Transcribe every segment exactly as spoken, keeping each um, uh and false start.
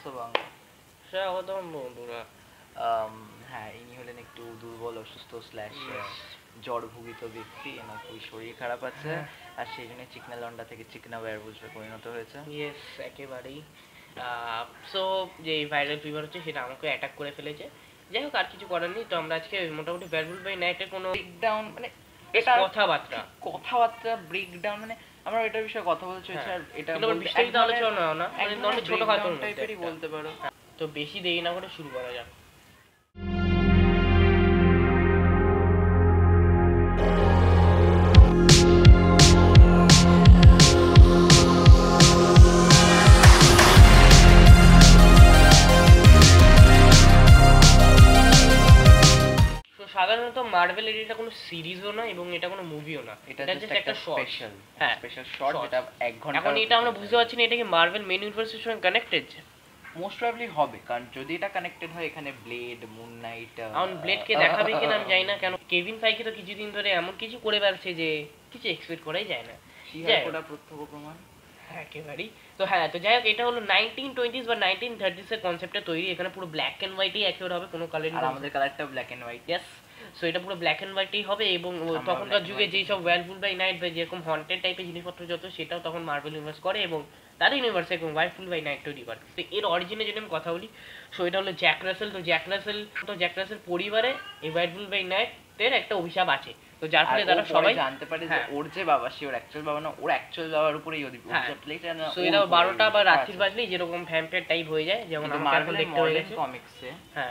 সমস্ত বাংলা। স্বাগতম বন্ধুরা। হ্যাঁ, ইনি হলেন একটু দুর্বল, অসুস্থ স্ল্যাশ জ্বরভুগিত ব্যক্তি। এনার খুবই শরীর খারাপ আছে, আর সেই জন্য চিকনা লন্ডা থেকে চিকনা ওয়্যারবুলসে পরিণত হয়েছে। ইয়েস, একেবারেই। সো যে ভাইরাল ফিভার হচ্ছে সেটা আমাকে অ্যাটাক করে ফেলেছে। যাই হোক, আর কিছু করার নেই। তো আমরা আজকে মোটামুটি ওয়্যারবুলস বাই নাইটের কোনো ব্রেকডাউন, মানে এটা কথাবার্তা কথাবার্তা ব্রেকডাউন, মানে আমরা এটার বিষয়ে কথা বলতে চাইছি। আর এটা বিস্তারিত আলোচনা না, মানে নর্মাল ছোটখাটো টাইপেরই বলতে পারো। তো বেশি দেরি না করে শুরু করা যাক। সাধারণত মার্ভেল এটা কোনো সিরিজও না এবং এটা কোনো মুভিও না, এটা জাস্ট একটা স্পেশাল হ্যাঁ স্পেশাল শর্ট, যেটা এক ঘন্টা। এখন এটা আমরা বুঝতে পারছি না এটা কি মার্ভেল মেইন ইউনিভার্সের সঙ্গে কানেক্টেড। মোস্ট প্রবাবলি হবে, কারণ যদি এটা কানেক্টেড হয় এখানে ব্লেড, মুন নাইট, এখন ব্লেডকে দেখাবে কিনা আমি জানি না, কেন কেভিন ফাইকি তো কিছুদিন ধরে এমন কিছু করে বেড়াচ্ছে যে কিছু এক্সপেক্ট করাই যায় না। ওটা প্রত্যক্ষ প্রমাণ একেবারেই। তো হ্যাঁ, তো যাই হোক, এটা হলো নাইনটিন টোয়েন্টিজ বা নাইনটিন থার্টিজ এর কনসেপ্টে তৈরি। এখানে পুরো ব্ল্যাক এন্ড হোয়াইটই একেবারে হবে, কোনো কালার আর আমাদের কালারটা black and white. Yes, so এটা পুরো ব্ল্যাক এন্ড হোয়াইটই হবে। এবং তখনকার যুগে যেই সব ওয়্যারফুল বাই নাইট বা যেরকম হন্টেড টাইপের জিনিসপত্র যত, সেটাও তখন মার্ভেল ইউনিভার্স করে এবং তার ইউনিভার্সে এবং ওয়্যারফুল বাই নাইট তৈরি করে। তো এর অরিজিনে যদি আমি কথা বলি, সো এটা হলো জ্যাক রাসেল। তো জ্যাক রাসেল তো জ্যাক রাসেল পরিবারে এই ওয়্যারফুল বাই নাইটের একটা অভিশাপ আছে, তো যার ফলে তারা সবাই জানতে পারে যে ওর যে বাবা, সে ওর অ্যাকচুয়াল বাবা না, ওর অ্যাকচুয়াল বাবার উপরেই অভিশাপ লেখা না। সো এটা বারোটা বা রাত্রির বাজলেই যেরকম ভ্যাম্পায়ার টাইপ হয়ে যায়, যেমন আমরা এখন দেখতে হয়ে গেছে কমিক্সে। হ্যাঁ,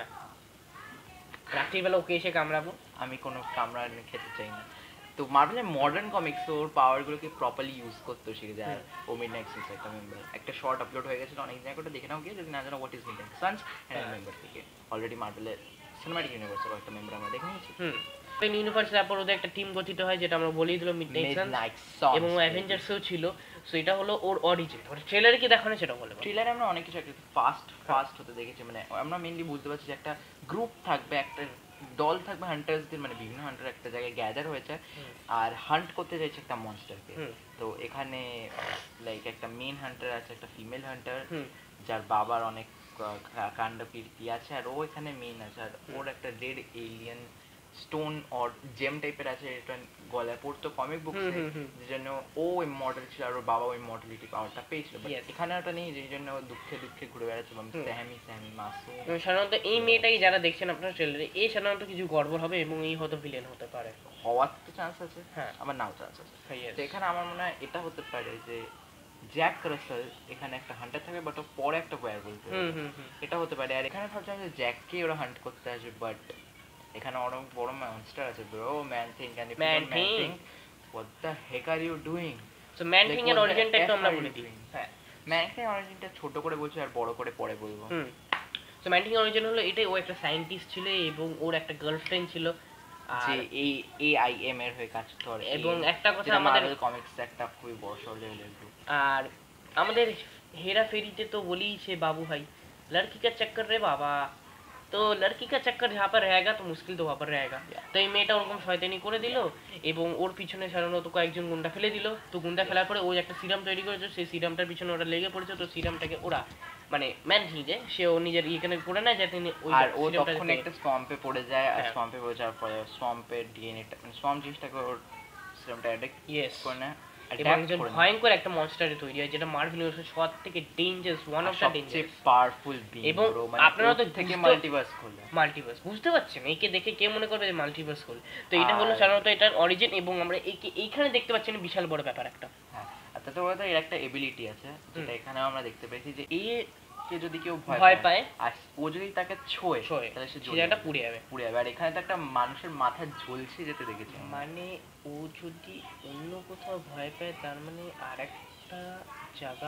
রাত্রিবেলা ওকে এসে কামড়াবো। আমি কোনো কামড়া খেতে চাই না। তো মার্ভেলের মডার্ন কমিক্স ওর পাওয়ারগুলোকে প্রপারলি ইউজ করতে শিখে যায়। ও মিডনাইট সানস একটা মেম্বার, একটা শর্ট আপলোড হয়ে গেছিল অনেক জায়গায়, ওটা দেখে নাও গিয়ে যদি না জানো what is midnight sons and member থেকে। অলরেডি মার্ভেলের সিনেম্যাটিক ইউনিভার্সের একটা মেম্বার আমরা দেখে নিয়েছি। হুম, এই ইউনিভার্সের তারপর ওদের একটা টিম গঠিত হয়, যেটা আমরা বলেই দিল মিডনাইট সানস, এবং অ্যাভেঞ্জার্সও ছিল। সো এটা হলো ওর অরিজিন। ওর ট্রেলারে কি দেখানো সেটা বলে। ট্রেলারে আমরা অনেক কিছু একটা ফাস্ট ফাস্ট হতে দেখেছি, মানে আমরা মেইনলি বুঝতে পারছি যে একটা গ্রুপ থাকবে, একটা দল থাকবে হান্টার্সদের, মানে বিভিন্ন হান্টার একটা জায়গায় গ্যাদার হয়েছে আর হান্ট করতে চাইছে একটা মনস্টারকে। তো এখানে লাইক একটা মেন হান্টার আছে, একটা ফিমেল হান্টার যার বাবার অনেক কাণ্ড কীর্তি আছে, আর ও এখানে মেন আছে। আর ওর একটা red alien stone or gem টাইপের আছে, এটা গলায় পড়তো কমিক বুকসে, যে জন্য ও ইমমর্টাল ছিল আর ওর বাবা ওই ইমমর্টালিটি পাওয়ারটা পেয়েছিল। এখানে ওটা নেই, যেই জন্য দুঃখে দুঃখে ঘুরে বেড়াচ্ছে স্যামি স্যামি মাসুম। সাধারণত এই মেয়েটাই যারা দেখছেন আপনারা ট্রেলারে, এই সাধারণত কিছু গড়বড় হবে এবং এই হয়তো ভিলেন হতে পারে, হওয়ার তো চান্স আছে, হ্যাঁ, আবার নাও চান্স আছে। তো এখানে আমার মনে হয় এটা হতে পারে যে জ্যাক রাসেল এখানে একটা হান্টার থাকবে, বাট ও পরে একটা ওয়্যারউলফ হবে, এটা হতে পারে। আর এখানে ভাবছিলাম যে জ্যাককে ওরা হান্ট করতে আসবে, বাট এখানে অনেক বড় মনস্টার আছে bro. Man thing can you man thing what the heck are you doing. So man thing এর অরিজিনটা একটু আমরা বলে দিই। হ্যাঁ, ম্যান থিং এর অরিজিনটা ছোট করে বলছি আর বড় করে পরে বলবো। হুম, সো ম্যান থিং এর অরিজিন হলো এটাই, ও একটা সায়েন্টিস্ট ছিল এবং ওর একটা গার্লফ্রেন্ড ছিল, যে এই এ আই এম এর হয়ে কাজ করে। এবং একটা কথা আমাদের কমিক্স একটা খুবই বড় সড় লেভেলের গ্রুপ। আর আমাদের হেরা ফেরিতে তো বলি সে বাবু ভাই লড়কি কা চক্কর রে বাবা, তো লড়কি কা চক্কর যা পর रहेगा তো মুশকিল তো वहां पर रहेगा। তো এই মেয়েটা ওরকম শয়তানি করে দিল এবং ওর পিছনে সাধারণত কয়েকজন গুন্ডা ফেলে দিল। তো গুন্ডা ফেলার পরে ওই একটা সিরাম তৈরি করেছে, সেই সিরামটার পিছনে ওরা লেগে পড়েছে। তো সিরামটাকে ওরা মানে ম্যান নিজে সে ও নিজের ইয়েখানে করে না, যাতে ওই আর ও তখন একটা সোয়াম্পে পড়ে যায়, আর সোয়াম্পে পড়ে যাওয়ার পরে সোয়াম্পের ডিএনএটা মানে সোয়াম্প জিনিসটাকে ওর সিরামটা অ্যাডাপ্ট ইয়েস করে না, এবং একজন ভয়ঙ্কর একটা মনস্টারে তৈরি হয়, যেটা মার্ভেল ইউনিভার্সের সব থেকে dangerous, one of the dangerous powerful being. এবং আপনারা তো থেকে মাল্টিভার্স খোলে, মাল্টিভার্স বুঝতে পারছেন, একে দেখে কে মনে করবে যে মাল্টিভার্স খোলে। তো এটা হলো সাধারণত এটার অরিজিন, এবং আমরা একে এইখানে দেখতে পাচ্ছি না, বিশাল বড় ব্যাপার একটা। হ্যাঁ, আর তাতে ওর একটা এবিলিটি আছে, যেটা এখানে আমরা দেখতে পেয়েছি, যে এই কে যদি কেউ ভয় পায় আর ও যদি তাকে ছোঁয় তাহলে সে জায়গাটা পুড়ে যাবে পুড়ে যাবে। আর এখানে তো একটা মানুষের মাথা ঝলসে যেতে দেখেছি, মানে ও যদি অন্য কোথাও ভয় পায় তার মানে আর একটা জায়গা।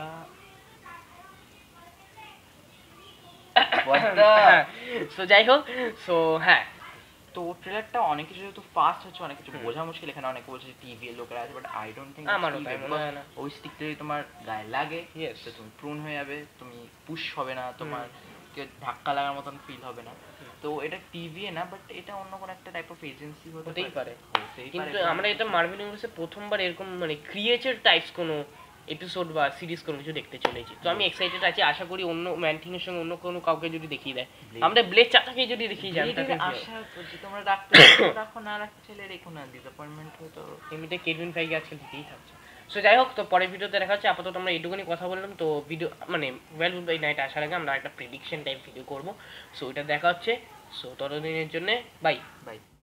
সো যাই হোক, সো হ্যাঁ, তো ট্রেলারটা অনেক কিছু যেহেতু ফাস্ট হচ্ছে, অনেক কিছু বোঝা মুশকিল। এখানে অনেকে বলছে টিভি এর লোকেরা আছে, বাট আই ডোন্ট থিংক আমার মনে হয় না ওই স্টিকটা যদি তোমার গায়ে লাগে তো তুমি প্রুন হয়ে যাবে, তুমি পুশ হবে না, তোমার ধাক্কা লাগার মতন ফিল হবে না। তো এটা টিভি না, বাট এটা অন্য কোনো একটা টাইপ অফ এজেন্সি হতেই পারে। কিন্তু আমরা এটা মার্ভেল ইউনিভার্সে প্রথমবার এরকম মানে ক্রিয়েচার টাইপস কোনো এপিসোড বা সিরিজ কোনো কিছু দেখতে চলেছি। তো আমি এক্সাইটেড আছি, আশা করি অন্য ম্যানথিংয়ের সঙ্গে অন্য কোনো কাউকে যদি দেখিয়ে দেয়, আমাদের ব্লেড চাটাকে যদি দেখিয়ে যায়, ব্লেডের আশা করছি তোমরা রাখতে রাখো, না রাখতে চাইলে রেখো না, ডিসঅ্যাপয়েন্টমেন্ট হয় তো এমনিতে কেভিন ফাইগে আজকাল দিতেই থাকছে। সো যাই হোক, তো পরের ভিডিওতে দেখা হচ্ছে। আপাতত আমরা এইটুকুনি কথা বললাম। তো ভিডিও মানে ওয়েল বাই নাইট আসার আগে আমরা একটা প্রেডিকশন টাইপ ভিডিও করবো। সো ওইটা দেখা হচ্ছে। সো ততদিনের জন্য বাই বাই।